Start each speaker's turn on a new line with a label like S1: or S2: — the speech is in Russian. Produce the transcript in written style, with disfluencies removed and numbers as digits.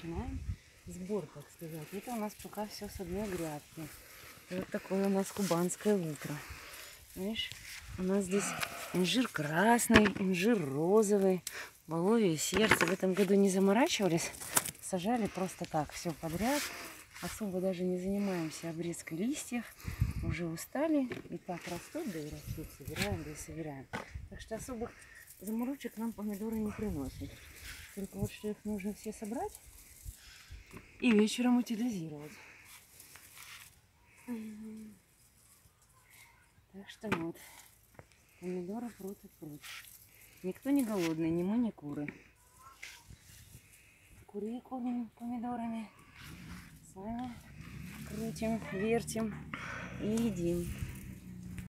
S1: начинаем сбор, так сказать. Это у нас пока все с одной грядки. Вот такое у нас кубанское утро. Видишь, у нас здесь инжир красный, инжир розовый, баловье сердце. В этом году не заморачивались, сажали просто так, все подряд. Особо даже не занимаемся обрезкой листьев. Уже устали, и так растут, да и растут, собираем, да и собираем. Так что особых заморочек нам помидоры не приносят. Только вот что их нужно все собрать и вечером утилизировать. Так что вот, помидоры прут и прут. Никто не голодный, ни мы, ни куры. Курей кормим помидорами. Сами крутим, вертим и едим.